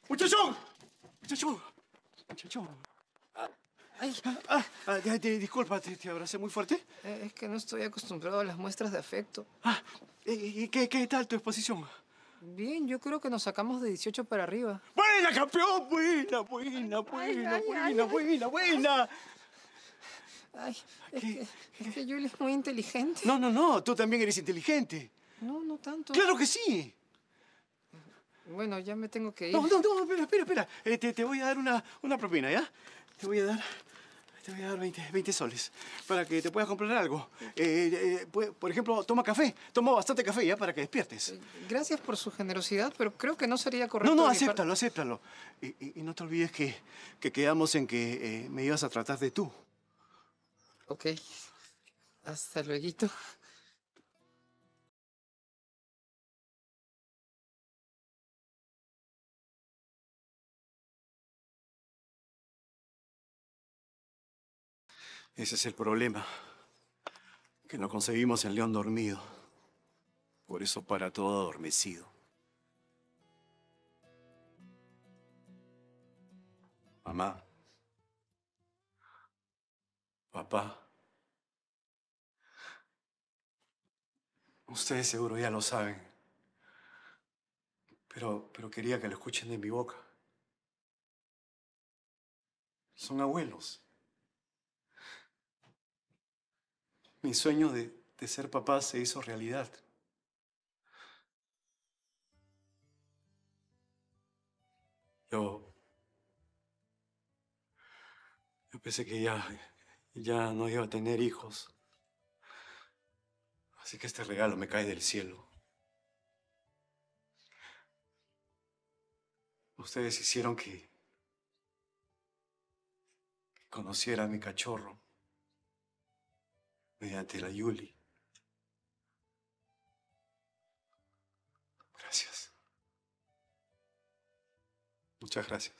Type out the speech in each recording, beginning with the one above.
¡Muchachón! ¡Muchachón! ¡Muchachón! Ay. Disculpa, ¿te abracé muy fuerte? Es que no estoy acostumbrado a las muestras de afecto. ¿Y qué tal tu exposición? Bien, yo creo que nos sacamos de 18 para arriba. ¡Buena, campeón! ¡Buena! Ay, es que Yuli es muy inteligente. No, tú también eres inteligente. No, no tanto. ¡Claro que sí! Bueno, ya me tengo que ir. No, espera. Te voy a dar una propina, ¿ya? Te voy a dar 20 soles para que te puedas comprar algo. Por ejemplo, toma café. Toma bastante café, ¿ya? Para que despiertes. Gracias por su generosidad, pero creo que no sería correcto. No, acéptalo. Y no te olvides que quedamos en que me ibas a tratar de tú. Ok. Hasta luego. Ese es el problema, que no conseguimos el león dormido. Por eso para todo adormecido. Mamá. Papá. Ustedes seguro ya lo saben. Pero quería que lo escuchen de mi boca. Son abuelos. Mi sueño de ser papá se hizo realidad. Yo pensé que ya no iba a tener hijos. Así que este regalo me cae del cielo. Ustedes hicieron que conociera a mi cachorro mediante la Yuli. Gracias. Muchas gracias.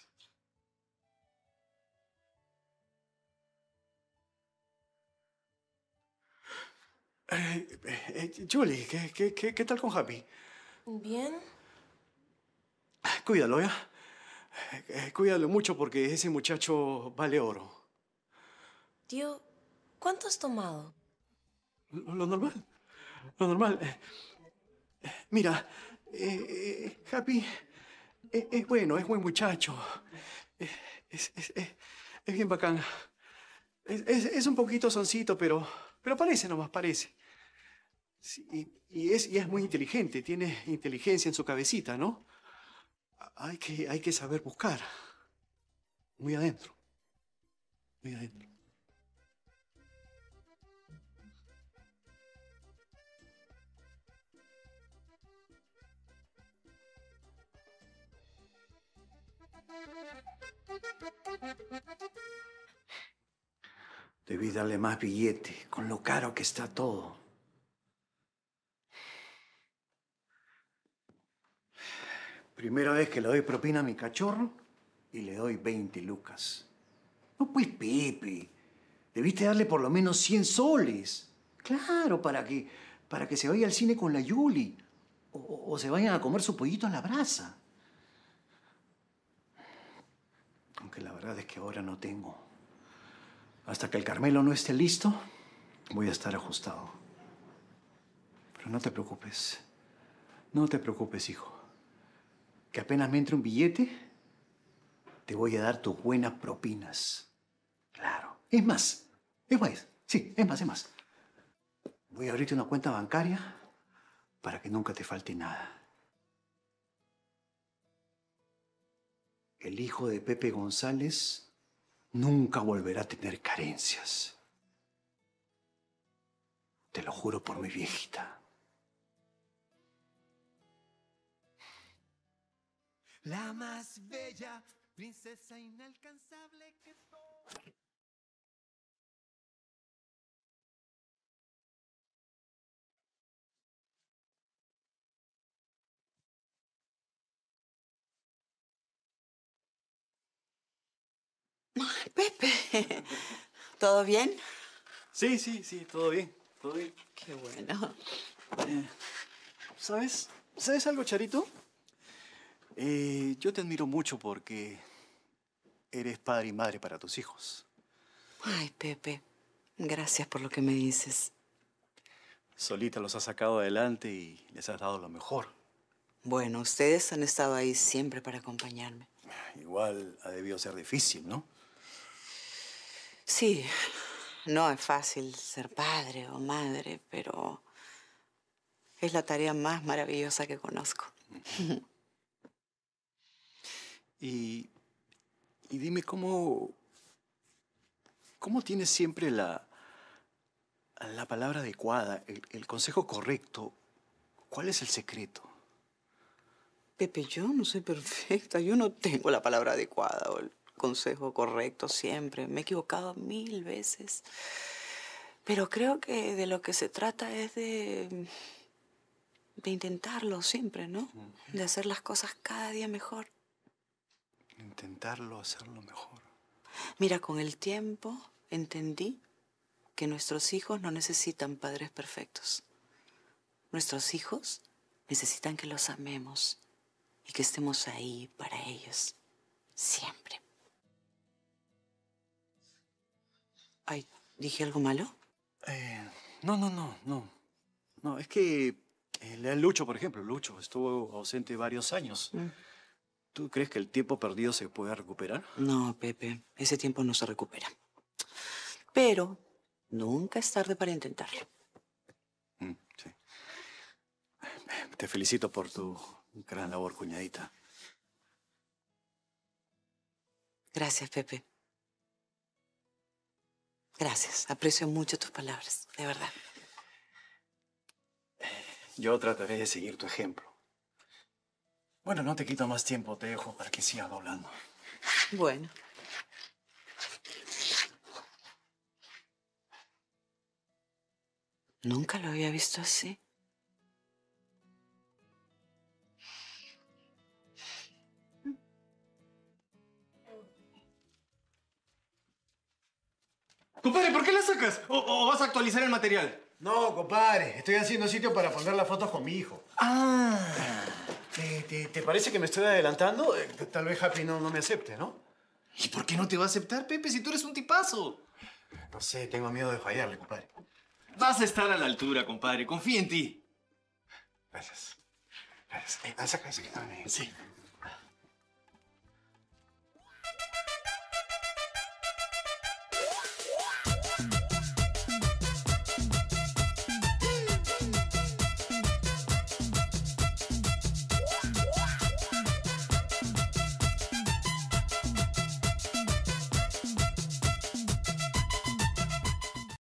Julie, ¿qué tal con Happy? Bien. Cuídalo, ¿ya? Cuídalo mucho porque ese muchacho vale oro. Tío, ¿cuánto has tomado? Lo normal. Lo normal. Mira, Happy es bueno, es buen muchacho. Es bien bacán. Es un poquito soncito, pero parece nomás, parece. Sí, y es muy inteligente, tiene inteligencia en su cabecita, ¿no? Hay que saber buscar. Muy adentro. Muy adentro. Debí darle más billete, con lo caro que está todo. Primera vez que le doy propina a mi cachorro y le doy 20 lucas. No, pues, Pepe. Debiste darle por lo menos 100 soles. Claro, para que se vaya al cine con la Yuli. O se vayan a comer su pollito a la brasa. Aunque la verdad es que ahora no tengo. Hasta que el Carmelo no esté listo, voy a estar ajustado. Pero no te preocupes. No te preocupes, hijo. Que apenas me entre un billete, te voy a dar tus buenas propinas. Claro. Es más. Sí, es más. Voy a abrirte una cuenta bancaria para que nunca te falte nada. El hijo de Pepe González nunca volverá a tener carencias. Te lo juro por mi viejita. La más bella, princesa inalcanzable que todo. Pepe, ¿todo bien? Sí, todo bien, todo bien. Qué bueno. ¿Sabes algo, Charito? yo te admiro mucho porque eres padre y madre para tus hijos. Ay, Pepe, gracias por lo que me dices. Solita los has sacado adelante y les has dado lo mejor. Bueno, ustedes han estado ahí siempre para acompañarme. Igual ha debido ser difícil, ¿no? Sí, no es fácil ser padre o madre, pero es la tarea más maravillosa que conozco. Y dime cómo tienes siempre la palabra adecuada, el consejo correcto. ¿Cuál es el secreto? Pepe, yo no soy perfecta. Yo no tengo la palabra adecuada o el consejo correcto siempre. Me he equivocado 1000 veces. Pero creo que de lo que se trata es de intentarlo siempre, ¿no? De hacer las cosas cada día mejor. Intentarlo, hacerlo mejor. Mira, con el tiempo entendí que nuestros hijos no necesitan padres perfectos. Nuestros hijos necesitan que los amemos y que estemos ahí para ellos, siempre. Ay, ¿dije algo malo? No. No, es que Lucho, por ejemplo, Lucho estuvo ausente varios años. ¿Tú crees que el tiempo perdido se puede recuperar? No, Pepe, ese tiempo no se recupera. Pero nunca es tarde para intentarlo. Sí. Te felicito por tu gran labor, cuñadita. Gracias, Pepe. Gracias. Aprecio mucho tus palabras, de verdad. Yo trataré de seguir tu ejemplo. Bueno, no te quito más tiempo, te dejo para que sigas doblando. Bueno. Nunca lo había visto así. Compadre, ¿por qué la sacas? ¿O vas a actualizar el material? No, compadre. Estoy haciendo sitio para poner las fotos con mi hijo. Ah. ¿Te parece que me estoy adelantando? Tal vez Happy no me acepte, ¿no? ¿Y por qué no te va a aceptar, Pepe, si tú eres un tipazo? No sé, tengo miedo de fallarle, compadre. Vas a estar a la altura, compadre. Confía en ti. Gracias. Gracias. Saca ese que está bien. Sí.